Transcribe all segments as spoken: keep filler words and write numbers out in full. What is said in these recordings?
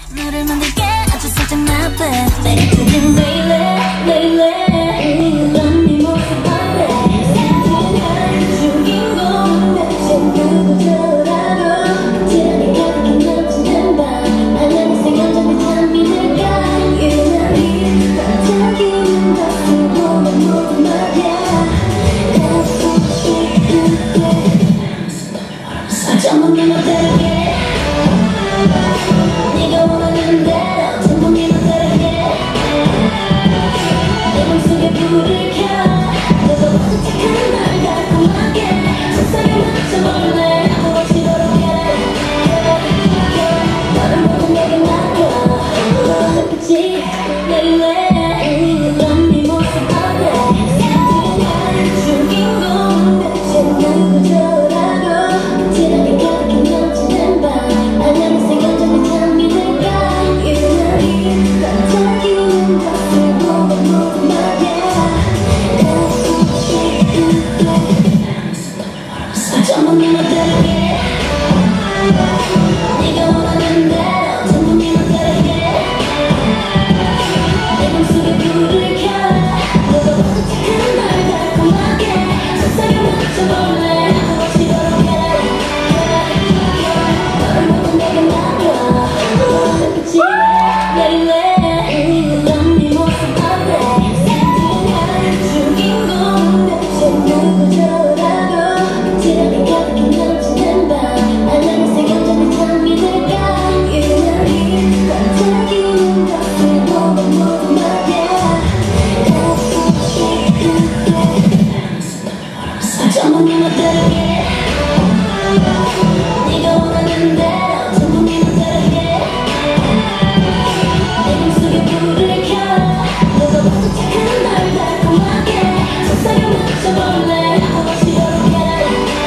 너를 만들게 아주 살짝 나빠 내가 두긴 왜 이래 왜 이래 이런 네 모습 안돼 생각한 주인공 대체 누구더라도 지랑이 가득히 넘치는 밤 알라니 생각전에 잠이 들까 유난히 반짝이는 것을 보면 모두 말야 가고 싶을 때 전부 네 멋대로 네가 원하는 대로 전부 네 멋대로 내 맘속에 불을 켜 너도 모두 착한 날 달콤하게 세상에 맞춰볼래 아무 없이도록 해 너를 모두 내게 맡겨 눈빛이 내릴래 이런 네 모습 안돼 생각한 주인공 대체 누구더라도 지랑이 가득히 넘치는 밤 알라니 생각전에 잠이 들까 유난히 반짝이는 것을 보면 모두 말야 가고 싶을 때 전부 네 멋대로 네가 원하는 대로 전부 네 멋대로 내 맘속에 불을 켜 너도 모두 착한 날 달콤하게 세상에 맞춰볼래 아무 없이도록 해 너를 모두 내게 맡겨 눈빛이 내릴래 이런 네 모습 안돼 생각한 주인공 대체 누구더라도 지랑이 가득히 넘치는 밤 알라니 생각전에 잠이 들까 유난히 반짝이는 것을 보면 모두 말야 가고 싶을 때 전부 네 멋대로 네가 원하는 대로 전부 네 멋대로 내 맘속에 불을 켜 너도 모두 착한 날 달콤하게 세상에 맞춰볼래 아무 없이도록 해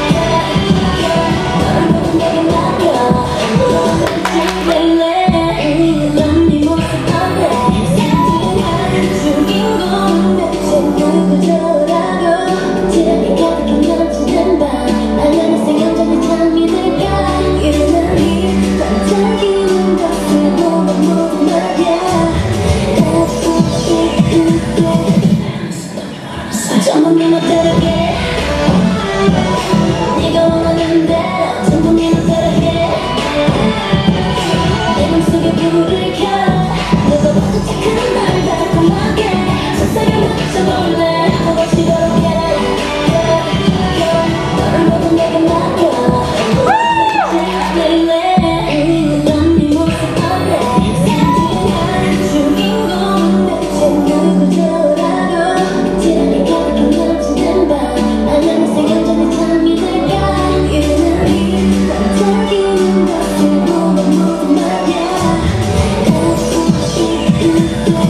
너를 모두 내게 맡겨 눈빛이 내릴래 이런 네 모습 안돼 생각한 주인공 대체 누구더라도 지랑이 가득히 넘치는 밤 알라니 생각전에 잠이 들까 유난히 반짝이는 것을 보면 모두 말야 가고 싶을 때 전부 네 멋대로 네가 원하는 대로 전부 네 멋대로 내 맘속에 불을 켜 너도 모두 착한 날 달콤하게 세상에 맞춰볼래 아무 없이도록 해 너를 모두 내게 맡겨 눈빛이 내릴래 이런 네 모습 안돼 생각한 주인공 대체 누구더라도 지랑이 가득히 넘치는 밤 알라니 생각전에 잠이 들까 유난히 반짝이는 것을 보면 모두 말야 전부 네 멋대로 네가 원하는 대로 전부 네 멋대로 내 맘속에 불을 켜 너도 모두 착한 날 달콤하게 세상에 맞춰볼래 아무 없이도록 해 너를 모두 내게 맡겨 눈빛이 내릴래 이런 네 모습 안돼 생각한 주인공 대체 누구더라도 지랑이 가득히 넘치는 밤 알라니 생각전에 잠이 들까 유난히 반짝이는 것을 보면 모두 말야 가고 싶을 때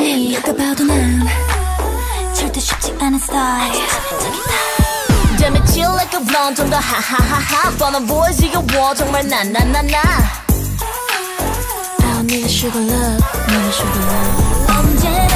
me 누가 봐도 난 절대 쉽지 않은 스타일 Damn it chill like a blonde 좀 더 하하하하 뻔한 boys 이겨워 정말 나나나나 I don't need a sugar love, need a sugar love 언제